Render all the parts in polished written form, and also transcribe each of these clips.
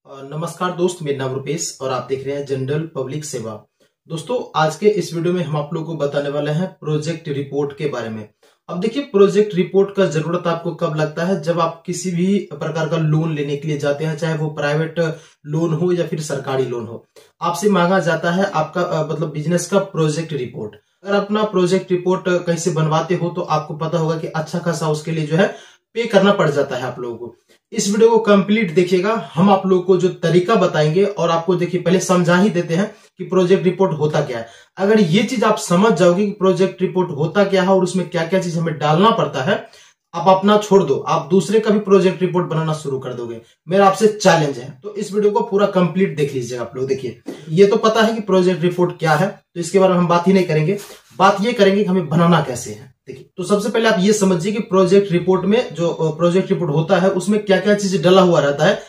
नमस्कार दोस्त, मेरा नाम रुपेश और आप देख रहे हैं जनरल पब्लिक सेवा। दोस्तों, आज के इस वीडियो में हम आप लोगों को बताने वाले हैं प्रोजेक्ट रिपोर्ट के बारे में। अब देखिए, प्रोजेक्ट रिपोर्ट का जरूरत आपको कब लगता है? जब आप किसी भी प्रकार का लोन लेने के लिए जाते हैं, चाहे वो प्राइवेट लोन हो या फिर सरकारी लोन हो। आपसे मांगा जाता है आपका मतलब बिजनेस का प्रोजेक्ट रिपोर्ट। अगर अपना प्रोजेक्ट रिपोर्ट कहीं से बनवाते हो तो आपको पता होगा कि अच्छा खासा उसके लिए जो है पे करना पड़ जाता है आप लोगों को। इस वीडियो को कंप्लीट देखिएगा, हम आप लोगों को जो तरीका बताएंगे और आपको देखिए पहले समझा ही देते हैं कि प्रोजेक्ट रिपोर्ट होता क्या है। अगर ये चीज आप समझ जाओगे कि प्रोजेक्ट रिपोर्ट होता क्या है और उसमें क्या क्या चीज हमें डालना पड़ता है, आप अपना छोड़ दो, आप दूसरे का भी प्रोजेक्ट रिपोर्ट बनाना शुरू कर दोगे। मेरा आपसे चैलेंज है, तो इस वीडियो को पूरा कंप्लीट देख लीजिएगा आप लोग। देखिए, ये तो पता है कि प्रोजेक्ट रिपोर्ट क्या है, तो इसके बारे में हम बात ही नहीं करेंगे। बात ये करेंगे कि हमें बनाना कैसे है। देखिए, तो सबसे पहले आप ये समझिए कि प्रोजेक्ट रिपोर्ट में जो प्रोजेक्ट रिपोर्ट होता है उसमें क्या क्या चीज डला हुआ रहता है,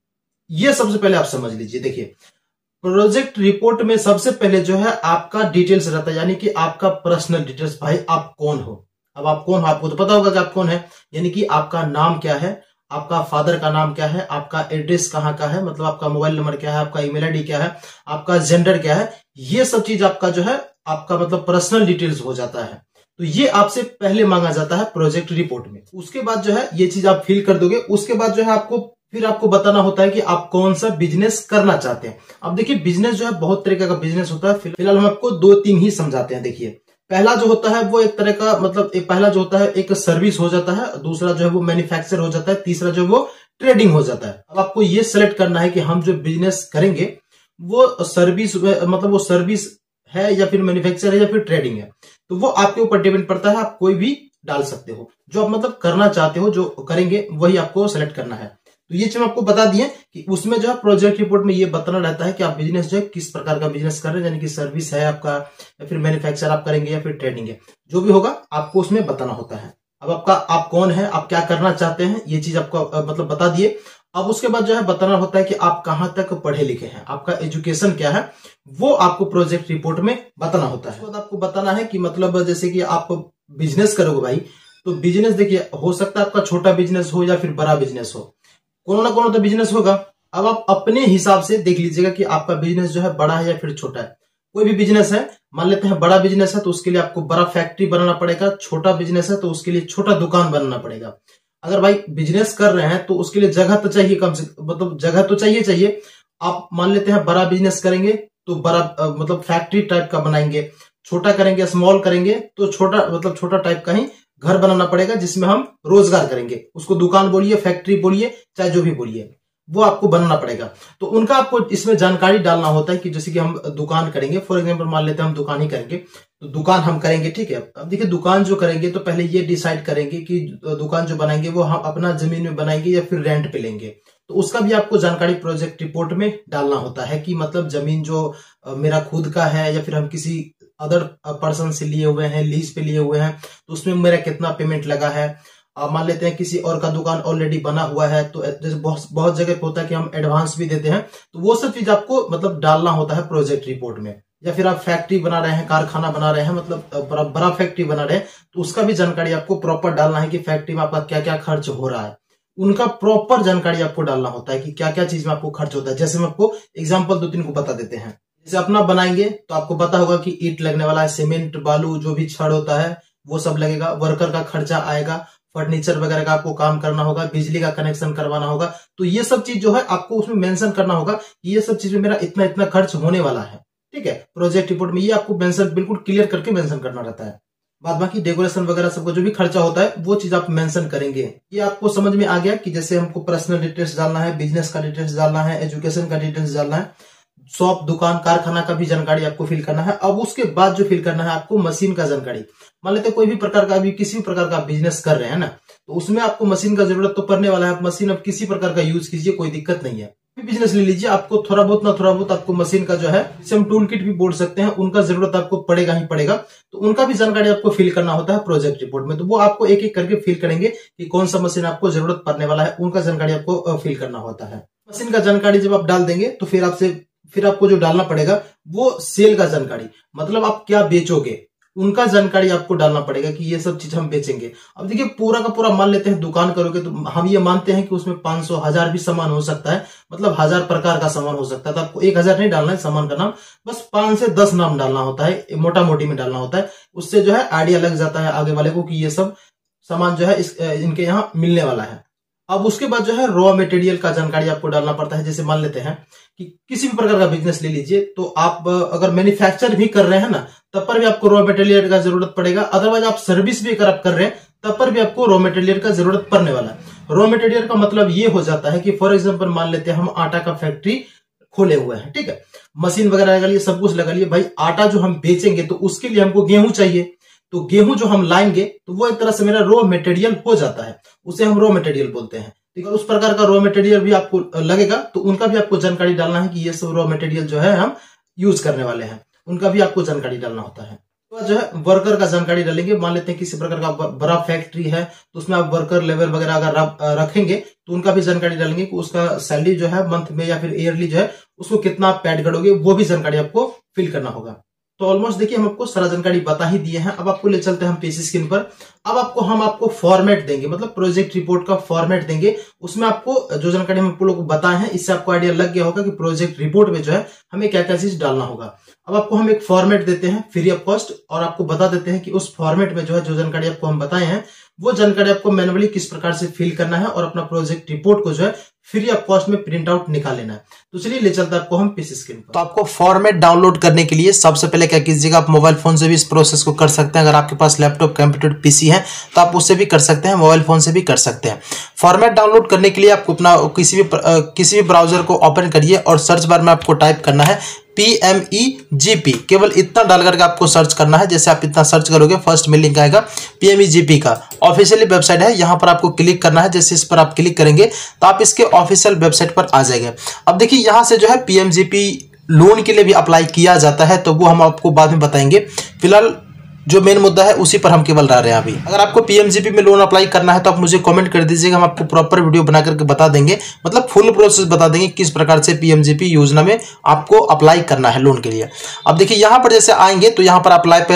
ये सबसे पहले आप समझ लीजिए। देखिए, प्रोजेक्ट रिपोर्ट में सबसे पहले जो है आपका डिटेल्स रहता है, यानी कि आपका पर्सनल डिटेल्स। भाई, आप कौन हो? अब आप कौन हो, आपको तो पता होगा कि आप कौन है। यानी कि आपका नाम क्या है, आपका फादर का नाम क्या है, आपका एड्रेस कहाँ का है, मतलब आपका मोबाइल नंबर क्या है, आपका ईमेल आईडी क्या है, आपका जेंडर क्या है, ये सब चीज आपका जो है आपका मतलब पर्सनल डिटेल्स हो जाता है। तो ये आपसे पहले मांगा जाता है प्रोजेक्ट रिपोर्ट में। उसके बाद जो है ये चीज आप फिल कर दोगे। उसके बाद जो है आपको बताना होता है कि आप कौन सा बिजनेस करना चाहते हैं। अब देखिए, बिजनेस जो है बहुत तरीके का बिजनेस होता है। फिलहाल हम आपको दो तीन ही समझाते हैं। देखिए, पहला जो होता है वो एक तरह का मतलब पहला जो होता है एक सर्विस हो जाता है, दूसरा जो है वो मैन्युफैक्चर हो जाता है, तीसरा जो है वो ट्रेडिंग हो जाता है। अब आपको ये सेलेक्ट करना है कि हम जो बिजनेस करेंगे वो सर्विस मतलब वो सर्विस है या फिर मैन्युफैक्चर है या फिर ट्रेडिंग है। तो वो आपके ऊपर डिपेंड पड़ता है, आप कोई भी डाल सकते हो। जो आप मतलब करना चाहते हो, जो करेंगे वही आपको सेलेक्ट करना है। तो ये चीज आपको बता दिए कि उसमें जो है प्रोजेक्ट रिपोर्ट में ये बताना रहता है कि आप बिजनेस जो है किस प्रकार का बिजनेस कर रहे हैं, यानी कि सर्विस है आपका या फिर मैन्युफैक्चर आप करेंगे या फिर ट्रेडिंग है। जो भी होगा आपको उसमें बताना होता है। अब आप कौन है, आप क्या करना चाहते हैं, ये चीज आपको मतलब बता दिए। अब उसके बाद जो है बताना होता है कि आप कहां तक पढ़े लिखे हैं, आपका एजुकेशन क्या है, वो आपको प्रोजेक्ट रिपोर्ट में बताना होता है। उसके बाद आपको बताना है कि मतलब जैसे कि आप बिजनेस करोगे भाई, तो बिजनेस देखिए हो सकता है आपका छोटा बिजनेस हो या फिर बड़ा बिजनेस हो, कोनो ना कोनो तो बिजनेस होगा। अब आप अपने हिसाब से देख लीजिएगा कि आपका बिजनेस जो है बड़ा है या फिर छोटा है। कोई भी बिजनेस है, मान लेते हैं बड़ा बिजनेस है तो उसके लिए आपको बड़ा फैक्ट्री बनाना पड़ेगा, छोटा बिजनेस है तो उसके लिए छोटा दुकान बनाना पड़ेगा। अगर भाई बिजनेस कर रहे हैं तो उसके लिए जगह तो चाहिए, कम से मतलब जगह तो चाहिए। आप मान लेते हैं बड़ा बिजनेस करेंगे तो बड़ा मतलब फैक्ट्री टाइप का बनाएंगे, छोटा करेंगे स्मॉल करेंगे तो छोटा मतलब छोटा टाइप का ही घर बनाना पड़ेगा जिसमें हम रोजगार करेंगे। उसको दुकान बोलिए, फैक्ट्री बोलिए, चाहे जो भी बोलिए, वो आपको बनाना पड़ेगा। तो उनका आपको इसमें जानकारी डालना होता है कि जैसे कि हम दुकान करेंगे, फॉर एग्जांपल मान लेते हैं हम दुकान ही करेंगे, तो दुकान हम करेंगे, ठीक है। अब देखिए, दुकान जो करेंगे तो पहले ये डिसाइड करेंगे कि दुकान जो बनाएंगे वो हम अपना जमीन में बनाएंगे या फिर रेंट पे लेंगे। तो उसका भी आपको जानकारी प्रोजेक्ट रिपोर्ट में डालना होता है कि मतलब जमीन जो मेरा खुद का है या फिर हम किसी अदर पर्सन से लिए हुए हैं, लीज पे लिए हुए हैं, तो उसमें मेरा कितना पेमेंट लगा है। मान लेते हैं किसी और का दुकान ऑलरेडी बना हुआ है, तो जैसे बहुत जगह पे होता है कि हम एडवांस भी देते हैं, तो वो सब चीज आपको मतलब डालना होता है प्रोजेक्ट रिपोर्ट में। या फिर आप फैक्ट्री बना रहे हैं, कारखाना बना रहे हैं, मतलब बड़ा फैक्ट्री बना रहे हैं, तो उसका भी जानकारी आपको प्रॉपर डालना है कि फैक्ट्री में आपका क्या क्या खर्च हो रहा है। उनका प्रॉपर जानकारी आपको डालना होता है कि क्या क्या चीज में आपको खर्च होता है। जैसे हम आपको एग्जाम्पल दो तीन को बता देते हैं। जैसे अपना बनाएंगे तो आपको पता होगा कि ईंट लगने वाला है, सीमेंट बालू जो भी छड़ होता है वो सब लगेगा, वर्कर का खर्चा आएगा, फर्नीचर वगैरह का आपको काम करना होगा, बिजली का कनेक्शन करवाना होगा। तो ये सब चीज जो है आपको उसमें मेंशन करना होगा कि ये सब चीज में मेरा इतना इतना खर्च होने वाला है, ठीक है। प्रोजेक्ट रिपोर्ट में ये आपको मेंशन बिल्कुल क्लियर करके मेंशन करना रहता है। बाद बाकी डेकोरेशन वगैरह सबको जो भी खर्चा होता है वो चीज आप मेंशन करेंगे। ये आपको समझ में आ गया कि जैसे हमको पर्सनल डिटेल्स डालना है, बिजनेस का डिटेल्स डालना है, एजुकेशन का डिटेल्स डालना है, शॉप दुकान कारखाना का भी जानकारी आपको फिल करना है। अब उसके बाद जो फिल करना है आपको मशीन का जानकारी। मान लेते कोई भी प्रकार का, अभी किसी भी प्रकार का बिजनेस कर रहे हैं ना, तो उसमें आपको मशीन का जरूरत तो पड़ने वाला है। आप मशीन अब किसी प्रकार का यूज कीजिए, कोई दिक्कत नहीं है। बिजनेस ले लीजिए, आपको थोड़ा बहुत आपको मशीन का जो है, जिसे हम टूल किट भी बोल सकते हैं, उनका जरूरत आपको पड़ेगा ही पड़ेगा। तो उनका भी जानकारी आपको फिल करना होता है प्रोजेक्ट रिपोर्ट में। तो वो आपको एक एक करके फिल करेंगे कि कौन सा मशीन आपको जरूरत पड़ने वाला है, उनका जानकारी आपको फिल करना होता है। मशीन का जानकारी जब आप डाल देंगे तो फिर आपको जो डालना पड़ेगा वो सेल का जानकारी, मतलब आप क्या बेचोगे, उनका जानकारी आपको डालना पड़ेगा कि ये सब चीज हम बेचेंगे। अब देखिए पूरा का पूरा मान लेते हैं दुकान करोगे तो हम ये मानते हैं कि उसमें 500 1000 भी सामान हो सकता है, मतलब 1000 प्रकार का सामान हो सकता है। तो आपको 1000 नहीं डालना है सामान का नाम, बस 5 से 10 नाम डालना होता है, मोटा मोटी में डालना होता है। उससे जो है आइडिया लग जाता है आगे वाले को कि ये सब सामान जो है इनके यहाँ मिलने वाला है। अब उसके बाद जो है रॉ मटेरियल का जानकारी आपको डालना पड़ता है। जैसे मान लेते हैं कि किसी भी प्रकार का बिजनेस ले लीजिए, तो आप अगर मैन्युफैक्चर भी कर रहे हैं ना, तब पर भी आपको रॉ मटेरियल का जरूरत पड़ेगा। अदरवाइज आप सर्विस भी अगर आप कर रहे हैं तब पर भी आपको रॉ मटेरियल का जरूरत पड़ने वाला है। रॉ मटेरियल का मतलब ये हो जाता है कि फॉर एग्जाम्पल मान लेते हैं हम आटा का फैक्ट्री खोले हुए हैं, ठीक है, मशीन वगैरह लगा लिए, सब कुछ लगा लिए। भाई आटा जो हम बेचेंगे तो उसके लिए हमको गेहूं चाहिए, तो गेहूं जो हम लाएंगे तो वो एक तरह से मेरा रॉ मटेरियल हो जाता है, उसे हम रॉ मटेरियल बोलते हैं। ठीक है, उस प्रकार का रॉ मटेरियल भी आपको लगेगा, तो उनका भी आपको जानकारी डालना है कि ये सब रॉ मटेरियल जो है हम यूज करने वाले हैं, उनका भी आपको जानकारी डालना होता है। तो जो है वर्कर का जानकारी डालेंगे। मान लेते हैं किसी प्रकार का बड़ा फैक्ट्री है तो उसमें आप वर्कर लेवल वगैरह अगर रखेंगे तो उनका भी जानकारी डालेंगे कि उसका सैलरी जो है मंथ में या फिर ईयरली जो है उसको कितना आप पैड करोगे, वो भी जानकारी आपको फिल करना होगा। तो ऑलमोस्ट देखिए हम आपको सारा जानकारी बता ही दिए हैं। अब आपको ले चलते हैं हम पीसी स्क्रीन पर। अब हम आपको फॉर्मेट देंगे, मतलब प्रोजेक्ट रिपोर्ट का फॉर्मेट देंगे। उसमें आपको जो जानकारी हम आपको लोग बताए हैं, इससे आपको आइडिया लग गया होगा कि प्रोजेक्ट रिपोर्ट में जो है हमें क्या क्या चीज डालना होगा। अब आपको हम एक फॉर्मेट देते हैं फ्री ऑफ कॉस्ट, और आपको बता देते हैं कि उस फॉर्मेट में जो है जो जानकारी आपको हम बताए हैं वो जानकारी आपको मैनुअली किस प्रकार से फिल करना है, और अपना प्रोजेक्ट रिपोर्ट को जो है फ्री ऑफ कॉस्ट में प्रिंट आउट निकाल लेना है। तो चलिए ले चलते हैं आपको हम पीसी स्क्रीन पर। तो आपको फॉर्मेट डाउनलोड करने के लिए सबसे पहले क्या कीजिएगा, आप मोबाइल फोन से भी इस प्रोसेस को कर सकते हैं। अगर आपके पास लैपटॉप, कंप्यूटर, पीसी है तो आप उससे भी कर सकते हैं, मोबाइल फोन से भी कर सकते हैं। फॉर्मेट डाउनलोड करने के लिए आपको अपना किसी भी ब्राउजर को ओपन करिए और सर्च बार में आपको टाइप करना है PMEGP। केवल इतना डाल करके आपको सर्च करना है। जैसे आप इतना सर्च करोगे फर्स्ट में लिंक आएगा PMEGP का, ऑफिशियली वेबसाइट है, यहाँ पर आपको क्लिक करना है। जैसे इस पर आप क्लिक करेंगे तो आप इसके ऑफिशियल वेबसाइट पर आ जाएंगे। अब देखिए यहाँ से जो है PMGP लोन के लिए भी अप्लाई किया जाता है, तो वो हम आपको बाद में बताएंगे। फिलहाल जो मेन मुद्दा है उसी पर हम केवल रह रहे हैं अभी। अगर आपको PMGP में लोन अप्लाई करना है तो आप मुझे कमेंट कर दीजिएगा, हम आपको प्रॉपर वीडियो बना करके बता देंगे, मतलब फुल प्रोसेस बता देंगे किस प्रकार से PMGP योजना में आपको अप्लाई करना है लोन के लिए। अब देखिए यहाँ पर जैसे आएंगे तो यहाँ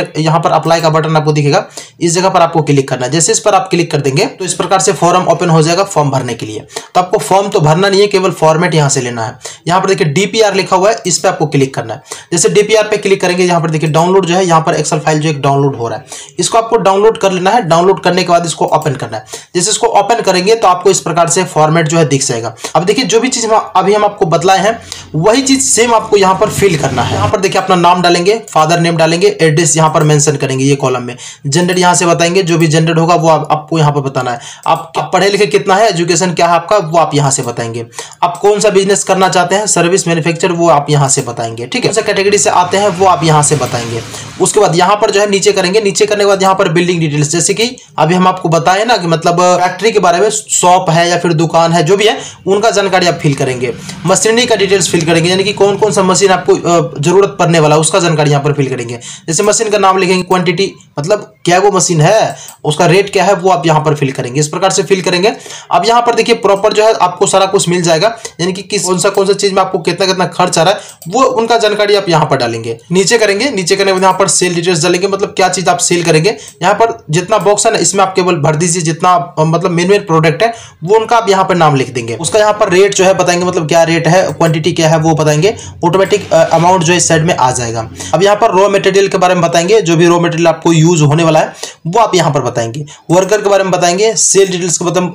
पर अप्लाई का बटन आपको दिखेगा, इस जगह पर आपको क्लिक करना है। जैसे इस पर आप क्लिक कर देंगे तो इस प्रकार से फॉर्म ओपन हो जाएगा फॉर्म भरने के लिए। तो आपको फॉर्म तो भरना नहीं है, केवल फॉर्मेट यहाँ से लेना है। यहाँ पर देखिए DPR लिखा हुआ है, इस पर आपको क्लिक करना है। जैसे DPR पे क्लिक करेंगे, यहाँ पर देखिए डाउनलोड जो है, यहाँ पर एक्सेल फाइल जो एक डाउनलोड हो रहा है, इसको आपको डाउनलोड कर लेना है। डाउनलोड करने के बाद इसको ओपन करना है। जैसे इसको ओपन करेंगे तो आपको इस प्रकार से फॉर्मेट जो है दिख जाएगा। अब देखिए जो भी चीज अभी हम आपको बतलाए हैं वही चीज सेम आपको यहाँ पर फिल करना है। यहाँ पर देखिए अपना नाम डालेंगे, फादर नेम डालेंगे, एड्रेस यहाँ पर मेंशन करेंगे ये कॉलम में, जेंडर यहाँ से बताएंगे, जो भी जेंडर होगा वो आपको यहाँ पर बताना है। आप पढ़े लिखे कितना है, एजुकेशन क्या है आपका, वो आप यहाँ से बताएंगे। आप कौन सा बिजनेस करना चाहते हैं, सर्विस, मैन्युफैक्चर, वो आप यहाँ से बताएंगे। ठीक है, कौन सा कैटेगरी से आते हैं वो आप यहाँ से बताएंगे। उसके बाद यहाँ पर जो है नीचे करेंगे, नीचे करने के बाद यहाँ पर बिल्डिंग डिटेल्स, जैसे कि अभी हम आपको बताए ना कि मतलब फैक्ट्री के बारे में, शॉप है या फिर दुकान है, जो भी है उनका जानकारी आप फिल करेंगे। मशीनरी का डिटेल्स फिल करेंगे, यानी कि कौन कौन सा मशीन आपको जरूरत पड़ने वाला उसका जानकारी यहाँ पर फिल करेंगे। जैसे मशीन का नाम लिखेंगे, क्वांटिटी मतलब क्या वो मशीन है, उसका रेट क्या है, वो आप यहाँ पर फिल करेंगे। इस प्रकार से फिल करेंगे। अब यहाँ पर देखिए प्रॉपर जो है आपको सारा कुछ मिल जाएगा, यानी कि कौन सा चीज में आपको कितना कितना खर्च आ रहा है, वो उनका जानकारी आप यहाँ पर डालेंगे। नीचे करेंगे, नीचे करने के बाद यहाँ पर सेल डिटेल्स डालेंगे, मतलब क्या चीज आप सेल करेंगे। यहाँ पर जितना बॉक्स है ना, इसमें आप केवल भर दीजिए जितना मतलब मेन प्रोडक्ट है वो उनका आप यहाँ पर नाम लिख देंगे। उसका यहाँ पर रेट जो है बताएंगे, मतलब क्या रेट है, क्वांटिटी क्या है वो बताएंगे। ऑटोमेटिक अमाउंट जो है इस साइड में आ जाएगा। अब यहाँ पर रॉ मटेरियल के बारे में बताएंगे, जो भी रॉ मटेरियल आपको यूज होने वाला है वो आप यहाँ पर बताएंगे। वर्कर के बारे में बताएंगे, सेल डिटेल्स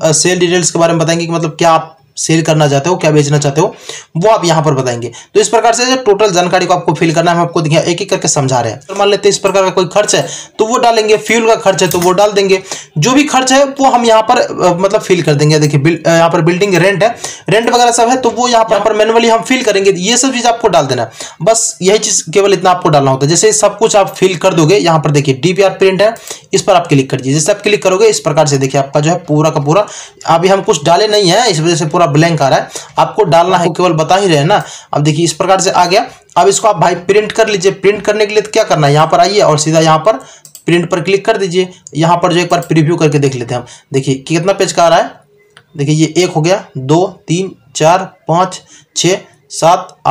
के बारे में बताएंगे कि मतलब क्या आप सेल करना चाहते हो, क्या बेचना चाहते हो, वो आप यहाँ पर बताएंगे। तो इस प्रकार से टोटल जानकारी को आपको फिल करना है। हम आपको देखिए एक एक करके समझा रहे हैं। तो मान लेते हैं इस प्रकार का कोई खर्च है तो वो डालेंगे, फ्यूल का खर्च है तो वो डाल देंगे, जो भी खर्च है वो हम यहाँ पर मतलब फिल कर देंगे। देखिए यहाँ पर बिल्डिंग रेंट है, रेंट वगैरह सब है, तो वो यहाँ पर मैनुअली हम फिल करेंगे। ये सब चीज आपको डाल देना है, बस यही चीज केवल इतना आपको डालना होता है। जैसे सब कुछ आप फिल कर दोगे, यहाँ पर देखिए DPR प्रिंट है, इस पर आप क्लिक करिए। जैसे आप क्लिक करोगे इस प्रकार से देखिए आपका जो है पूरा का पूरा, अभी हम कुछ डाले नहीं है इस वजह से पूरा ब्लैंक आ रहा है, आपको डालना है, केवल बता ही रहे हैं ना। अब देखिए इस प्रकार से आ गया। अब इसको आप भाई प्रिंट कर लीजिए। प्रिंट करने के लिए तो क्या करना है, यहाँ पर आइए और सीधा यहाँ पर प्रिंट पर क्लिक कर दीजिए। यहाँ पर जो एक बार प्रीव्यू करके देख लेते हैं हम। देखिए कितना पेज का आ रहा है, देखिए ये 1 हो गया, 2 3 4 5 6 7 8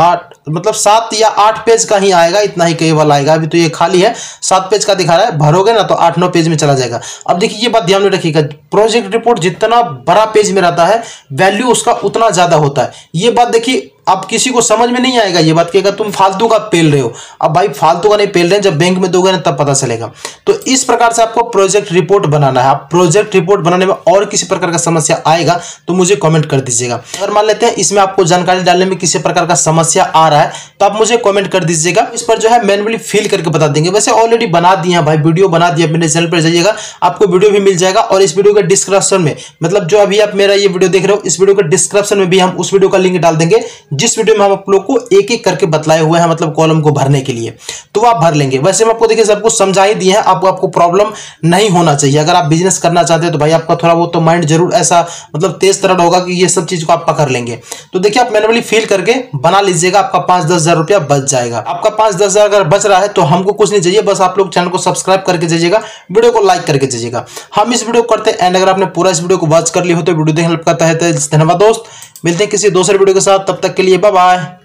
मतलब 7 या 8 पेज का ही आएगा, इतना ही केवल आएगा। अभी तो ये खाली है, 7 पेज का दिखा रहा है, भरोगे ना तो 8-9 पेज में चला जाएगा। अब देखिए ये बात ध्यान में रखिएगा, प्रोजेक्ट रिपोर्ट जितना बड़ा पेज में रहता है वैल्यू उसका उतना ज्यादा होता है। ये बात देखिए, अब किसी को समझ में नहीं आएगा ये बात कि अगर तुम फालतू का पेल रहे हो। अब भाई फालतू का नहीं पेल रहे हैं, जब बैंक में दोगे ना तब पता चलेगा। तो इस प्रकार से आपको प्रोजेक्ट रिपोर्ट बनाना है। आप प्रोजेक्ट रिपोर्ट बनाने में और किसी प्रकार का समस्या आएगा तो मुझे कमेंट कर दीजिएगा। अगर मान लेते हैं इसमें आपको जानकारी डालने में किसी प्रकार का समस्या आ रहा है तो आप मुझे कमेंट कर दीजिएगा। इस पर जो है मैनुअली फिल करके बता देंगे। वैसे ऑलरेडी बना दिए हैं भाई, वीडियो बना दिया, मेरे चैनल पर जाइएगा, आपको वीडियो भी मिल जाएगा। और इस वीडियो के डिस्क्रिप्शन में, मतलब जो अभी आप मेरा ये वीडियो देख रहे हो, इस वीडियो के डिस्क्रिप्शन में भी हम उस वीडियो का लिंक डाल देंगे जिस वीडियो में हम आप लोग को एक एक करके बतलाए हुए हैं, मतलब कॉलम को भरने के लिए, तो आप भर लेंगे। वैसे हम आपको देखिए सब कुछ समझा ही दिए हैं, आपको प्रॉब्लम नहीं होना चाहिए। अगर आप बिजनेस करना चाहते हैं तो भाई आपका थोड़ा वो तो माइंड जरूर ऐसा मतलब तेज तरह होगा कि ये सब चीज को आप पकड़ लेंगे। तो देखिए आप मैनुअली फिल करके बना लीजिएगा, आपका 5-10 हजार रुपया बच जाएगा। आपका 5-10 हजार अगर बच रहा है तो हमको कुछ नहीं चाहिए, बस आप लोग चैनल को सब्सक्राइब करके जाइएगा, वीडियो को लाइक करके जाइएगा। हम इस वीडियो को करते हैं एंड। अगर आपने पूरा इस वीडियो को वॉच कर ली हो तो वीडियो देखने लगता है। धन्यवाद दोस्त, मिलते हैं किसी दूसरे वीडियो के साथ, तब तक के लिए बाय बाय।